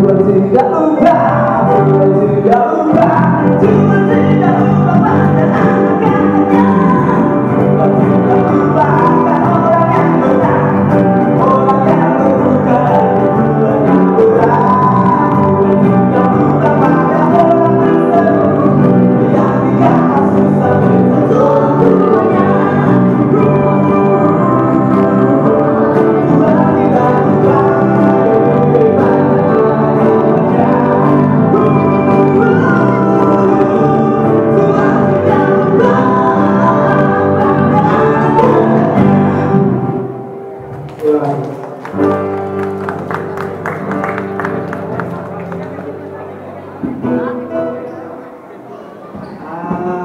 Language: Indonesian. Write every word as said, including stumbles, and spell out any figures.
Tuhan tidak ubah, Tuhan tidak ubah, Tuhan tidak ubah pada anak-anaknya. Tuhan tidak ubahkan orang yang benar, orang yang terluka, Tuhan yang benar. Tuhan tidak ubah pada orang tersebut yang dikata susah bertutur semuanya. Tuhan tidak ubah. Ah